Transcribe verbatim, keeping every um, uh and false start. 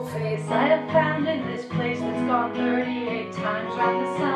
face I have found in this place that's gone thirty-eight times round the sun.